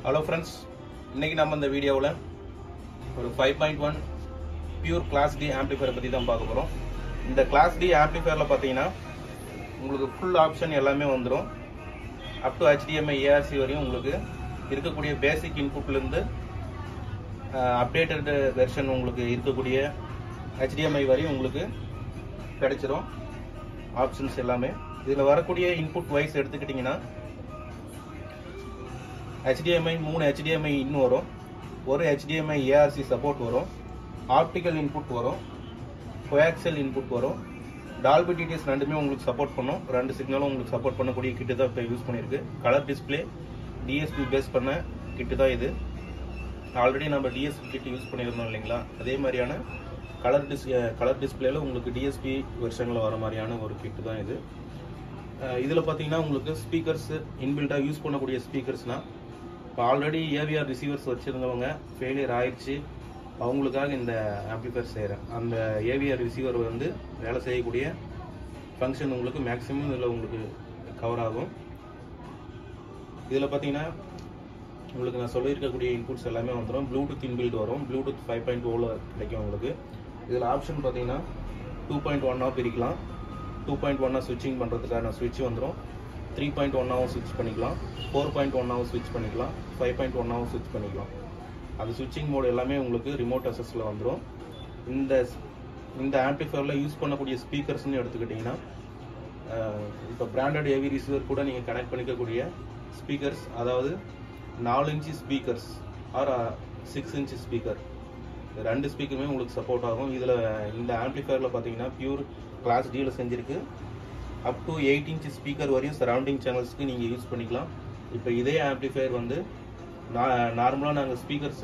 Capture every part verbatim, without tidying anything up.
Hello friends, இன்னைக்கு நம்ம இந்த வீடியோவில் ஒரு five point one pure class D amplifier பற்றி தான் பார்க்க போகிறோம். இந்த கிளாஸ் டி ஆம்பிளிஃபையரில் பார்த்தீங்கன்னா உங்களுக்கு ஃபுல் ஆப்ஷன் எல்லாமே வந்துடும். Up to H D M I A R C வரையும் உங்களுக்கு இருக்கக்கூடிய பேசிக் இன்புட்லேருந்து அப்டேட்டட் வெர்ஷன் உங்களுக்கு இருக்கக்கூடிய H D M I வரையும் உங்களுக்கு கிடைச்சிரும். ஆப்ஷன்ஸ் எல்லாமே இதில் வரக்கூடிய இன்புட் வைஸ் எடுத்துக்கிட்டிங்கன்னா H D M I மூணு H D M I இன்னும் வரும், ஒரு H D M I A R C support வரும், ஆப்டிக்கல் இன்புட் வரும், கோஆக்சியல் இன்புட் வரும், டால்பி D T S ரெண்டுமே உங்களுக்கு சப்போர்ட் பண்ணும். ரெண்டு சிக்னலும் உங்களுக்கு சப்போர்ட் பண்ணக்கூடிய கிட்டு தான் இப்போ யூஸ் பண்ணியிருக்கு. Colour display D S P base பண்ண கிட்டு தான் இது. ஆல்ரெடி நம்ம D S P கிட்டு யூஸ் பண்ணியிருந்தோம் இல்லைங்களா, அதே மாதிரியான கலர் டிஸ் கலர் டிஸ்பிளேல உங்களுக்கு D S P வெர்ஷனில் வர மாதிரியான ஒரு கிட்டு தான் இது. இதில் பார்த்தீங்கன்னா உங்களுக்கு ஸ்பீக்கர்ஸ் இன்பில்ட்டாக யூஸ் பண்ணக்கூடிய ஸ்பீக்கர்ஸ்னால் இப்போ already A V R receivers வச்சுருந்தவங்க ஃபெயிலியர் ஆயிடுச்சு, அவங்களுக்காக இந்த ஆம்பிளிஃபையர் செய்கிறேன். அந்த A V R ரிசீவர் வந்து வேலை செய்யக்கூடிய ஃபங்க்ஷன் உங்களுக்கு மேக்ஸிமம் இதில் உங்களுக்கு கவர் ஆகும். இதில் பார்த்தீங்கன்னா உங்களுக்கு நான் சொல்லியிருக்கக்கூடிய இன்புட்ஸ் எல்லாமே வந்துடும். ப்ளூடூத் இன்பில்ட் வரும், ப்ளூடூத் ஃபைவ் பாயிண்ட் ஓவில் கிடைக்கும் உங்களுக்கு. இதில் ஆப்ஷன் பார்த்தீங்கன்னா டூ பாயிண்ட் ஒன்னாக பிரிக்கலாம். டூ பாயிண்ட் ஒன்னாக ஸ்விட்சிங் பண்ணுறதுக்கான ஸ்விட்ச் வந்துடும். த்ரீ பாயிண்ட் ஒன்னாகவும் ஸ்விட்ச் பண்ணிக்கலாம், ஃபோர் பாயிண்ட் ஒன்னாகவும் ஸ்விட்ச் பண்ணிக்கலாம், ஃபைவ் பாயிண்ட் ஒன்னாகவும் ஸ்விட்ச் பண்ணிக்கலாம். அது ஸ்விட்சிங் மோட் எல்லாமே உங்களுக்கு ரிமோட் அசஸில் வந்துடும். இந்த இந்த ஆம்பிளிஃபையரில் யூஸ் பண்ணக்கூடிய ஸ்பீக்கர்ஸ்னு எடுத்துக்கிட்டிங்கன்னா இப்போ பிராண்டட் ஏவி ரிசீவர் கூட நீங்கள் கனெக்ட் பண்ணிக்கக்கூடிய ஸ்பீக்கர்ஸ், அதாவது நாலு inch speakers or six inch speaker, ரெண்டு ஸ்பீக்கருமே உங்களுக்கு சப்போர்ட் ஆகும். இதில் இந்த ஆம்பிளிஃபையரில் பார்த்தீங்கன்னா பியூர் கிளாஸ் டியில் செஞ்சுருக்கு. Up to eight inch speaker வரையும் சரௌண்டிங் சேனல்ஸ்க்கு நீங்கள் யூஸ் பண்ணிக்கலாம். இப்போ இதே ஆம்பிளிஃபையர் வந்து நார்மலாக நாங்கள் ஸ்பீக்கர்ஸ்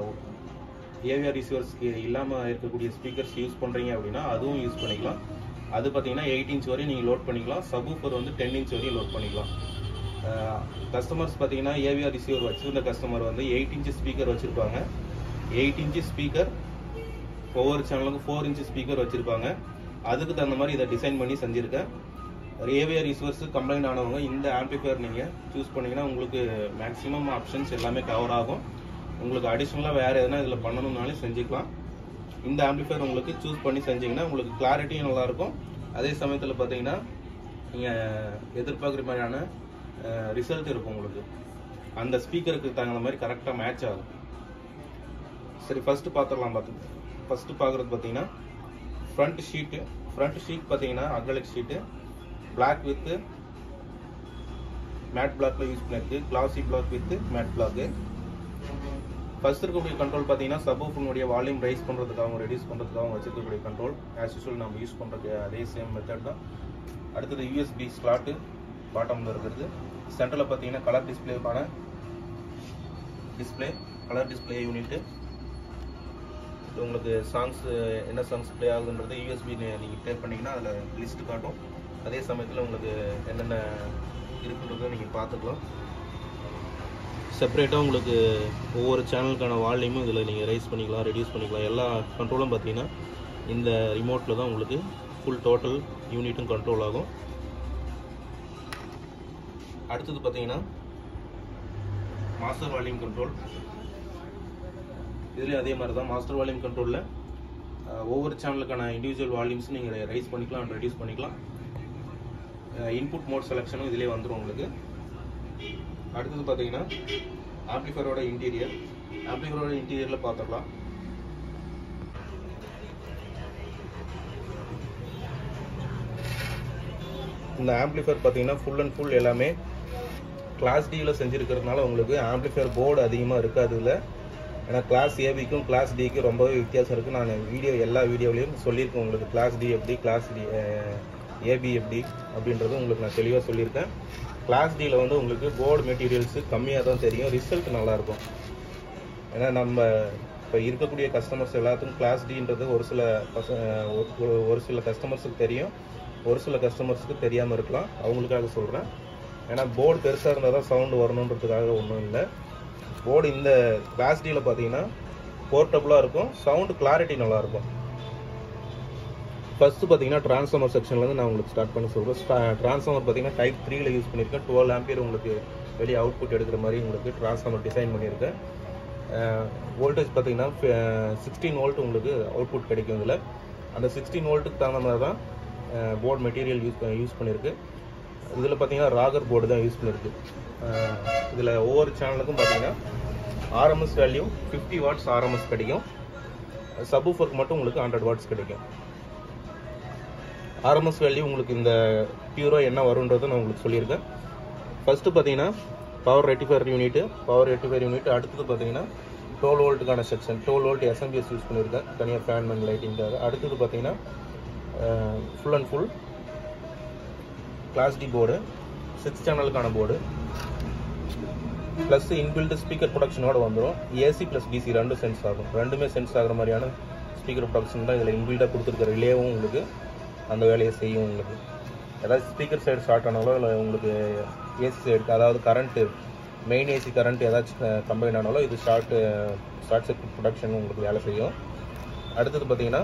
A V R ரிசீவர்ஸ்க்கு இல்லாமல் இருக்கக்கூடிய ஸ்பீக்கர்ஸ் யூஸ் பண்ணுறீங்க அப்படின்னா அதுவும் யூஸ் பண்ணிக்கலாம். அது பார்த்தீங்கன்னா எயிட் இன்ச் வரையும் நீங்கள் லோட் பண்ணிக்கலாம். சப்வூஃபர் வந்து டென் இன்ச் வரையும் லோட் பண்ணிக்கலாம். கஸ்டமர்ஸ் பார்த்தீங்கன்னா A V R ரிசீவர் வச்சுருந்த கஸ்டமர் வந்து எயிட் இன்ச் ஸ்பீக்கர் வச்சுருப்பாங்க. எயிட் இன்ச் ஸ்பீக்கர் ஒவ்வொரு சேனலுக்கும் ஃபோர் இன்ச் ஸ்பீக்கர் வச்சுருப்பாங்க. அதுக்கு தகுந்த மாதிரி இதை டிசைன் பண்ணி செஞ்சுருக்கேன். A V R receivers complaint ஆனவங்க இந்த ஆம்பிளிஃபையர் நீங்கள் சூஸ் பண்ணிங்கன்னா உங்களுக்கு மேக்ஸிமம் ஆப்ஷன்ஸ் எல்லாமே கவர் ஆகும். உங்களுக்கு அடிஷ்னலாக வேறு எதனா இதில் பண்ணணும்னாலும் செஞ்சுக்கலாம். இந்த ஆம்பிளிஃபையர் உங்களுக்கு சூஸ் பண்ணி செஞ்சிங்கன்னா உங்களுக்கு கிளாரிட்டியும் நல்லாயிருக்கும். அதே சமயத்தில் பார்த்தீங்கன்னா நீங்கள் எதிர்பார்க்குற மாதிரியான ரிசல்ட் இருக்கும். உங்களுக்கு அந்த ஸ்பீக்கருக்கு தகுந்த மாதிரி கரெக்டாக மேட்ச் ஆகும். சரி, ஃபஸ்ட்டு பார்த்துடலாம். பார்த்து ஃபஸ்ட்டு பார்க்குறது பார்த்தீங்கன்னா ஃப்ரண்ட் ஷீட்டு. ஃப்ரண்ட் ஷீட் பார்த்தீங்கன்னா acrylic sheet black with matte பிளாக்ல யூஸ் பண்ணிருக்கு. Classy black with matte black. First இருக்கக்கூடிய கண்ட்ரோல் பார்த்தீங்கன்னா சப்வூஃபருடைய வால்யூம் ரைஸ் பண்ணுறதுக்காகவும் ரெடியூஸ் பண்ணுறதுக்காகவும் வச்சிருக்கக்கூடிய கண்ட்ரோல். ஆஸ் யூஸ்வல் நம்ம யூஸ் பண்ணுறது அதே சேம் மெத்தட் தான். அடுத்தது U S B ஸ்லாட்டு பாட்டமில் இருக்கிறது. சென்டரில் பார்த்தீங்கன்னா கலர் டிஸ்பிளேக்கான டிஸ்பிளே, கலர் டிஸ்பிளே யூனிட்டு. உங்களுக்கு சாங்ஸ் என்ன சாங்ஸ் ப்ளே ஆகுதுன்றது U S B நீங்கள் ப்ளே பண்ணிங்கன்னா அதில் லிஸ்ட்டு காட்டும். அதே சமயத்தில் உங்களுக்கு என்னென்ன இருக்குன்றதை நீங்கள் பார்த்துக்கலாம். செப்பரேட்டாக உங்களுக்கு ஒவ்வொரு சேனலுக்கான வால்யூமும் இதில் நீங்கள் ரைஸ் பண்ணிக்கலாம், ரெடியூஸ் பண்ணிக்கலாம். எல்லா கண்ட்ரோலும் பார்த்தீங்கன்னா இந்த ரிமோட்டில் தான் உங்களுக்கு ஃபுல் டோட்டல் யூனிட்டும் கண்ட்ரோல் ஆகும். அடுத்தது பார்த்தீங்கன்னா மாஸ்டர் வால்யூம் கண்ட்ரோல். இதுலேயும் அதே மாதிரி தான். மாஸ்டர் வால்யூம் கண்ட்ரோலில் ஒவ்வொரு சேனலுக்கான இண்டிவிஜுவல் வால்யூம்ஸும் நீங்கள் ரைஸ் பண்ணிக்கலாம் அண்ட் ரெடியூஸ் பண்ணிக்கலாம். இன்புட் மோட் செலெக்ஷனும் இதிலே வந்துடும் உங்களுக்கு. அடுத்தது பார்த்தீங்கன்னா ஆம்பிளிஃபையரோட இன்டீரியர். ஆம்பிளிஃபையரோட இன்டீரியரில் பார்த்துடலாம். இந்த ஆம்பிளிஃபையர் பார்த்தீங்கன்னா ஃபுல் அண்ட் ஃபுல் எல்லாமே கிளாஸ் டியில் செஞ்சுருக்கிறதுனால உங்களுக்கு ஆம்பிளிஃபையர் போர்டு அதிகமாக இருக்காது இல்லை. ஏன்னா கிளாஸ் ஏபிக்கும் கிளாஸ் டிக்கும் ரொம்பவே வித்தியாசம் இருக்குது. நான் வீடியோ எல்லா வீடியோவிலையும் சொல்லியிருக்கேன் உங்களுக்கு கிளாஸ் டி எப்படி, கிளாஸ் டி ஏபி எப்படி அப்படின்றது உங்களுக்கு நான் தெளிவாக சொல்லியிருக்கேன். கிளாஸ் டியில் வந்து உங்களுக்கு போர்டு மெட்டீரியல்ஸு கம்மியாக தான் தெரியும், ரிசல்ட் நல்லாயிருக்கும். ஏன்னா நம்ம இப்போ இருக்கக்கூடிய கஸ்டமர்ஸ் எல்லாத்துக்கும் கிளாஸ் டின்றது ஒரு சில ஒரு சில கஸ்டமர்ஸுக்கு தெரியும், ஒரு சில கஸ்டமர்ஸுக்கு தெரியாமல் இருக்கலாம். அவங்களுக்காக சொல்கிறேன். ஏன்னா போர்டு பெருசாக இருந்தால் தான் சவுண்டு வரணுன்றதுக்காக ஒன்றும் இல்லை. போர்டு இந்த கிளாஸ் டியில் பார்த்தீங்கன்னா போர்ட்டபுளாக இருக்கும், சவுண்டு கிளாரிட்டி நல்லாயிருக்கும். ஃபர்ஸ்ட் பார்த்தீங்கன்னா ட்ரான்ஸ்ஃபார்மர் செக்ஷன்லேருந்து நான் உங்களுக்கு ஸ்டார்ட் பண்ணி சொல்கிறேன். ட்ரான்ஸ்ஃபார்மர் பார்த்தீங்கன்னா டைப் த்ரீல யூஸ் பண்ணியிருக்கேன். டுவெல் ஆம்பியர் உங்களுக்கு வெளியே அவுட்புட் எடுக்கிற மாதிரி உங்களுக்கு ட்ரான்ஸ்ஃபார்மர் டிசைன் பண்ணியிருக்கேன். வோல்டேஜ் பார்த்தீங்கன்னா சிக்ஸ்டீன் வோல்ட் உங்களுக்கு அவுட்புட் கிடைக்கும். இதில் அந்த சிக்ஸ்டீன் வோல்ட்டுக்கு தகுந்த மாதிரி தான் போர்டு மெட்டீரியல் யூஸ் யூஸ் பண்ணியிருக்கு. இதில் பார்த்தீங்கன்னா ராகர் போர்டு தான் யூஸ் பண்ணியிருக்கு. இதில் ஒவ்வொரு சேனலுக்கும் பார்த்தீங்கன்னா RMS value fifty watts RMS கிடைக்கும். சப்வூஃபருக்கு மட்டும் உங்களுக்கு ஹண்ட்ரட் வாட்ஸ் கிடைக்கும். ஆர்எம்எஸ் வேல்யூ உங்களுக்கு இந்த பியூராக என்ன வரும்ன்றதை நான் உங்களுக்கு சொல்லியிருக்கேன். ஃபர்ஸ்ட்டு பார்த்தீங்கன்னா power rectifier unit power rectifier unit அடுத்தது பார்த்தீங்கன்னா டுவெல் வோல்ட்டுக்கான section twelve volt SMPS use பண்ணியிருக்கேன் தனியாக ஃபேன் அண்ட் லைட்டிங்காக. அடுத்தது பார்த்தீங்கன்னா full and full class D board six சேனலுக்கான போர்டு ப்ளஸ் இன்பில்ட் ஸ்பீக்கர் ப்ரொடக்ஷனோட வந்துடும். ஏசி ப்ளஸ் டிசி ரெண்டும் சென்ஸ் ஆகும். ரெண்டுமே சென்ஸ் ஆகிற மாதிரியான ஸ்பீக்கர் ப்ரொடக்ஷன் தான் இதில் இன்பில்டாக கொடுத்துருக்க ரிலேவும் உங்களுக்கு அந்த வேலையை செய்யும். உங்களுக்கு ஏதாவது ஸ்பீக்கர் சைடு ஷார்ட் ஆனாலோ இல்லை உங்களுக்கு ஏசி சைடு அதாவது கரண்ட்டு மெயின் ஏசி கரண்ட் ஏதாச்சும் கம்பைன் ஆனாலோ இது ஷார்ட் ஷார்ட் சர்க்யூட் ப்ரொடக்ஷன் உங்களுக்கு வேலை செய்யும். அடுத்தது பார்த்தீங்கன்னா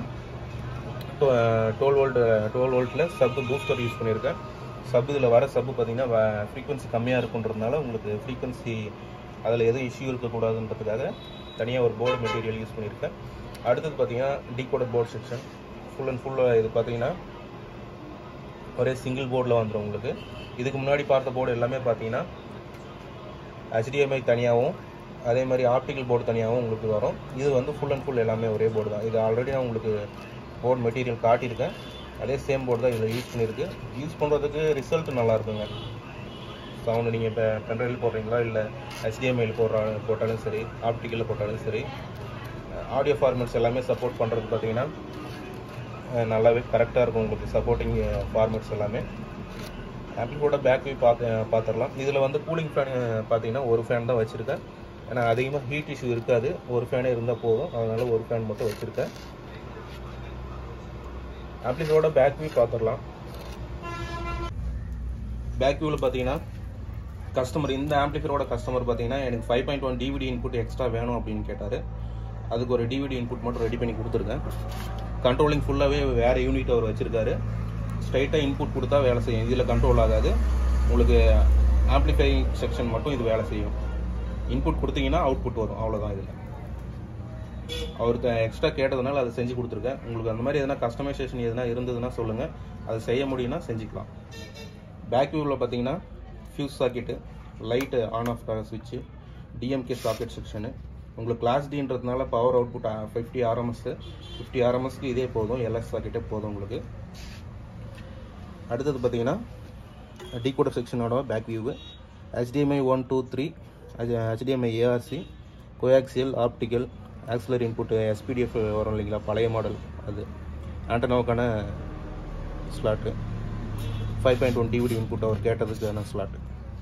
டுவெல் வோல்ட் டுவெல் வோல்ட்டில் சப்பு பூஸ்டர் யூஸ் பண்ணியிருக்கேன். சப் இதில் வர சப்பு பார்த்தீங்கன்னா ஃப்ரீக்வன்சி கம்மியாக இருக்குன்றதுனால உங்களுக்கு ஃப்ரீக்வன்சி அதில் எதுவும் இஷ்யூ இருக்கக்கூடாதுன்றதுக்காக தனியாக ஒரு போர்டு மெட்டீரியல் யூஸ் பண்ணியிருக்கேன். அடுத்தது பார்த்தீங்கன்னா decoder board section full and ஃபுல்லாக இது பார்த்தீங்கன்னா ஒரே சிங்கிள் போர்டில் வந்துடும் உங்களுக்கு. இதுக்கு முன்னாடி பார்த்த போர்டு எல்லாமே பார்த்தீங்கன்னா ஹெச்டிஎம்ஐ தனியாகவும் அதே மாதிரி ஆப்டிக்கல் போர்டு தனியாகவும் உங்களுக்கு வரும். இது வந்து ஃபுல் அண்ட் ஃபுல் எல்லாமே ஒரே போர்டு தான். இது ஆல்ரெடி நான் உங்களுக்கு போர்டு மெட்டீரியல் காட்டியிருக்கேன். அதே சேம் போர்டு தான் இதில் யூஸ் பண்ணியிருக்கு. யூஸ் பண்ணுறதுக்கு ரிசல்ட் நல்லா இருக்குங்க. சவுண்டு நீங்கள் இப்போ பென்ட்ரைவில் போடுறீங்களா இல்லை ஹெச்டிஎம்ஐயில் போடுற போட்டாலும் சரி ஆப்டிக்கலில் போட்டாலும் சரி ஆடியோ ஃபார்மேட்ஸ் எல்லாமே சப்போர்ட் பண்ணுறது பார்த்தீங்கன்னா நல்லாவே கரெக்டாக இருக்கும் உங்களுக்கு சப்போர்ட்டிங் ஃபார்மேட்ஸ் எல்லாமே. ஆம்பிளிஃபையரோட பேக் வியூ பார்த்து பார்த்துடலாம். இதில் வந்து கூலிங் ஃபேன் பார்த்தீங்கன்னா ஒரு ஃபேன் தான் வச்சுருக்கேன். ஏன்னா அதிகமாக ஹீட் இஷ்யூ இருக்காது. ஒரு ஃபேனே இருந்தால் போதும். அதனால் ஒரு ஃபேன் மட்டும் வச்சுருக்கேன். ஆம்பிளிஃபையரோட பேக் வியூ பார்த்துடலாம். பேக் வியூவில் பார்த்தீங்கன்னா கஸ்டமர் இந்த ஆம்பிளிஃபையரோட கஸ்டமர் பார்த்தீங்கன்னா எனக்கு five point one DVD input extra வேணும் அப்படின்னு கேட்டார். அதுக்கு ஒரு டிவிடி இன்புட் மட்டும் ரெடி பண்ணி கொடுத்துருக்கேன். கண்ட்ரோலிங் ஃபுல்லாகவே வேறு யூனிட் அவர் வச்சுருக்காரு. ஸ்ட்ரைட்டாக இன்புட் கொடுத்தா வேலை செய்யும். இதில் கண்ட்ரோல் ஆகாது. உங்களுக்கு ஆம்பிளிஃபை செக்ஷன் மட்டும் இது வேலை செய்யும். இன்புட் கொடுத்தீங்கன்னா அவுட்புட் வரும். அவ்வளோதான். இதில் அவருக்கு எக்ஸ்ட்ரா கேட்டதுனால அதை செஞ்சு கொடுத்துருக்கேன். உங்களுக்கு அந்த மாதிரி எதனா கஸ்டமைசேஷன் எதனா இருந்ததுன்னா சொல்லுங்கள். அதை செய்ய முடியும்னா செஞ்சுக்கலாம். பேக் வியூவில் பார்த்தீங்கன்னா fuse socket light on off சுவிட்சு டிஎம்கே சாக்கெட் செக்ஷனு உங்களுக்கு கிளாஸ் டின்றதுனால power output fifty RMS fifty ஆர்எம்எஸ்க்கு இதே போதும். எல்எஸ் சாக்கெட்டே போதும் உங்களுக்கு. அடுத்தது பார்த்தீங்கன்னா டீகோடர் செக்ஷனோட back view HDMI one two three HDMI ARC coaxial optical auxiliary input SPDIF வரும் இல்லைங்களா பழைய மாடல் அது ஆண்டனாவுக்கான slot five point one DVD input அவர் கேட்டதுக்கான ஸ்லாட்டு.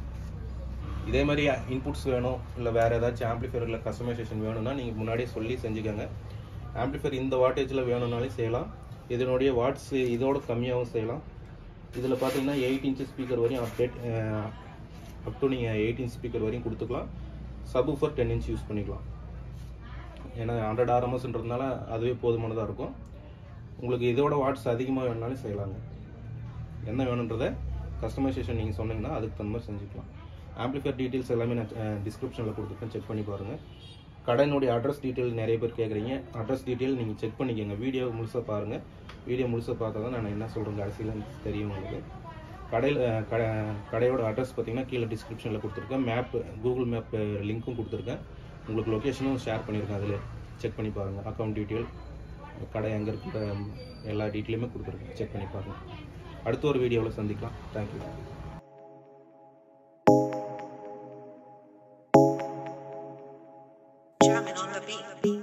இதே மாதிரி இன்புட்ஸ் வேணும் இல்லை வேறு ஏதாச்சும் ஆம்பிளிஃபையரில் கஸ்டமைசேஷன் வேணும்னா நீங்கள் முன்னாடியே சொல்லி செஞ்சுக்கோங்க. ஆம்பிளிஃபையர் இந்த வாட்டேஜில் வேணும்னாலே செய்யலாம். இதனுடைய வாட்ஸ் இதோட கம்மியாகவும் செய்யலாம். இதில் பார்த்தீங்கன்னா எயிட் இன்ச்சு ஸ்பீக்கர் வரையும் அப்டேட் அப் டு நீங்கள் எயிட் இன்ச் ஸ்பீக்கர் வரையும் கொடுத்துக்கலாம். சப்வூஃபர் டென் இன்ச் யூஸ் பண்ணிக்கலாம். ஏன்னா ஹண்ட்ரட் ஆர்எம்எஸ்ன்றதுனால அதுவே போதுமானதாக இருக்கும். உங்களுக்கு இதோட வாட்ஸ் அதிகமாக வேணுனாலும் செய்யலாங்க. என்ன வேணுன்றதை கஸ்டமைசேஷன் நீங்கள் சொன்னீங்கன்னா அதுக்கு தகுந்த மாதிரி செஞ்சுக்கலாம். ஆம்பிளிஃபையர் டீட்டெயில்ஸ் எல்லாமே நான் டிஸ்கிரிப்ஷனில் கொடுத்துருக்கேன். செக் பண்ணி பாருங்கள். கடையினுடைய அட்ரஸ் டீட்டெயில் நிறைய பேர் கேட்குறீங்க. அட்ரஸ் டீட்டெயில் நீங்கள் செக் பண்ணிக்கோங்க. வீடியோ முழுசாக பாருங்கள். வீடியோ முழுசாக பார்த்தா தான் நான் என்ன சொல்கிறேன் கடைசியில் தெரியும் உங்களுக்கு. கடையில் கடை கடையோட அட்ரஸ் பார்த்தீங்கன்னா கீழே டிஸ்கிரிப்ஷனில் கொடுத்துருக்கேன். மேப் கூகுள் மேப் லிங்க்கும் கொடுத்துருக்கேன். உங்களுக்கு லொக்கேஷனும் ஷேர் பண்ணியிருக்கேன். அதில் செக் பண்ணி பாருங்கள். அக்கௌண்ட் டீட்டெயில் கடை எங்கே இருக்கிற எல்லா டீட்டெயிலுமே கொடுத்துருக்கேன். செக் பண்ணி பாருங்கள். அடுத்த ஒரு வீடியோவில் சந்திக்கலாம். Thank you. Jamming on the beat.